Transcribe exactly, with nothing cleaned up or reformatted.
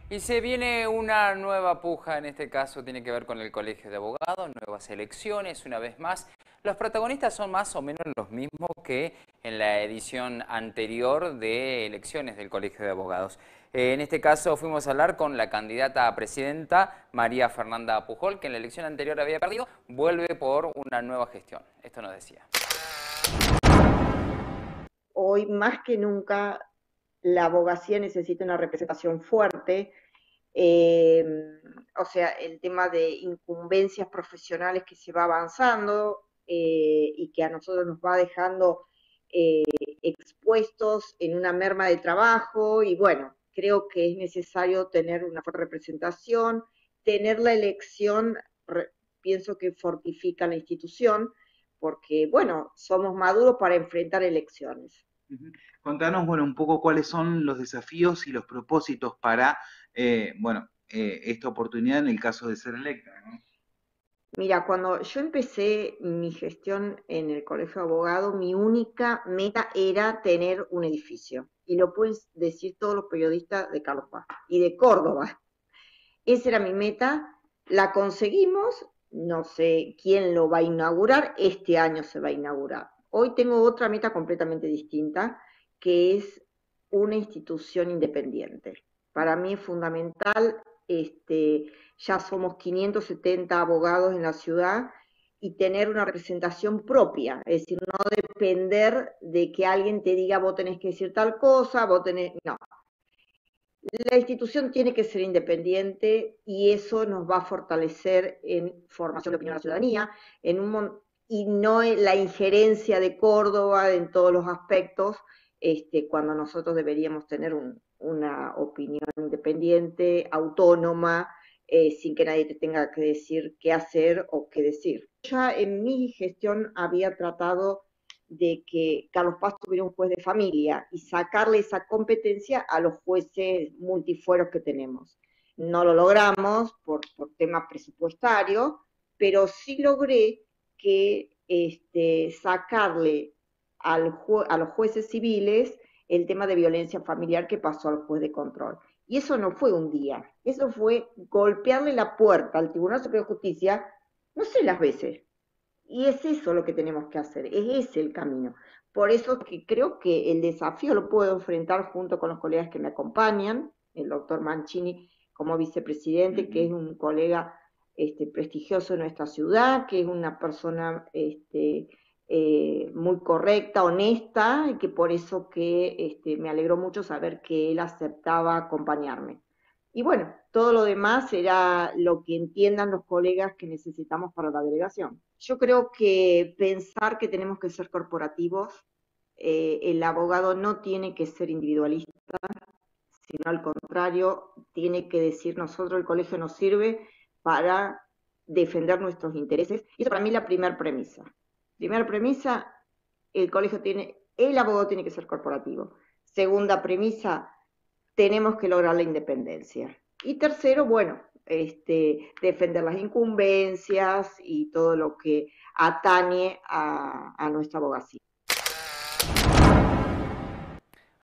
Y se viene una nueva puja, en este caso tiene que ver con el Colegio de Abogados, nuevas elecciones, una vez más. Los protagonistas son más o menos los mismos que en la edición anterior de elecciones del Colegio de Abogados. Eh, en este caso fuimos a hablar con la candidata a presidenta, María Fernanda Pujol, que en la elección anterior había perdido, vuelve por una nueva gestión. Esto nos decía. Hoy más que nunca la abogacía necesita una representación fuerte, eh, o sea, el tema de incumbencias profesionales que se va avanzando eh, y que a nosotros nos va dejando eh, expuestos en una merma de trabajo y bueno, creo que es necesario tener una fuerte representación, tener la elección, re, pienso que fortifica la institución, porque bueno, somos maduros para enfrentar elecciones. Ujú. Contanos, bueno, un poco cuáles son los desafíos y los propósitos para, eh, bueno, eh, esta oportunidad en el caso de ser electa, ¿no? Mira, cuando yo empecé mi gestión en el Colegio de Abogados, mi única meta era tener un edificio. Y lo pueden decir todos los periodistas de Carlos Paz y de Córdoba. Esa era mi meta, la conseguimos, no sé quién lo va a inaugurar, este año se va a inaugurar. Hoy tengo otra meta completamente distinta, que es una institución independiente. Para mí es fundamental, este, ya somos quinientos setenta abogados en la ciudad y tener una representación propia, es decir, no depender de que alguien te diga vos tenés que decir tal cosa, vos tenés, no, la institución tiene que ser independiente y eso nos va a fortalecer en formación de opinión a la ciudadanía, en un, y no en la injerencia de Córdoba en todos los aspectos, este, cuando nosotros deberíamos tener un, una opinión independiente, autónoma, eh, sin que nadie te tenga que decir qué hacer o qué decir. Ya en mi gestión había tratado de que Carlos Paz tuviera un juez de familia y sacarle esa competencia a los jueces multifueros que tenemos. No lo logramos por, por tema presupuestario, pero sí logré que este, sacarle al ju a los jueces civiles el tema de violencia familiar que pasó al juez de control. Y eso no fue un día, eso fue golpearle la puerta al Tribunal Superior de Justicia, no sé las veces, y es eso lo que tenemos que hacer, es ese el camino. Por eso que creo que el desafío lo puedo enfrentar junto con los colegas que me acompañan, el doctor Mancini como vicepresidente, que es un colega este, prestigioso de nuestra ciudad, que es una persona este, eh, muy correcta, honesta, y que por eso que este, me alegró mucho saber que él aceptaba acompañarme. Y bueno, todo lo demás será lo que entiendan los colegas que necesitamos para la delegación. Yo creo que pensar que tenemos que ser corporativos, eh, el abogado no tiene que ser individualista, sino al contrario, tiene que decir nosotros el colegio nos sirve para defender nuestros intereses. Y eso para mí es la primera premisa. Primera premisa, el colegio tiene, el abogado tiene que ser corporativo. Segunda premisa, tenemos que lograr la independencia. Y tercero, bueno, este, defender las incumbencias y todo lo que atañe a, a nuestra abogacía.